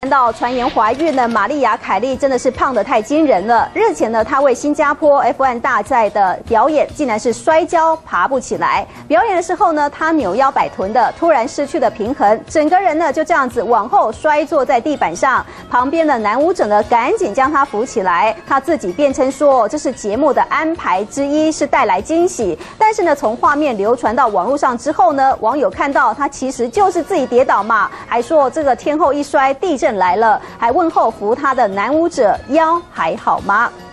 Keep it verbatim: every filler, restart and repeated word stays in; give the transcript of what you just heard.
看到传言怀孕的玛丽亚·凯莉真的是胖得太惊人了。日前呢，她为新加坡 F 一 大赛的表演，竟然是摔跤爬不起来。表演的时候呢，她扭腰摆臀的，突然失去了平衡，整个人呢就这样子往后摔坐在地板上。旁边的男舞者呢，赶紧将她扶起来。她自己辩称说，这是节目的安排之一，是带来惊喜。但是呢，从画面流传到网络上之后呢，网友看到她其实就是自己跌倒嘛，还说这个天后一摔，地震来了，还问候扶她的男舞者腰还好吗？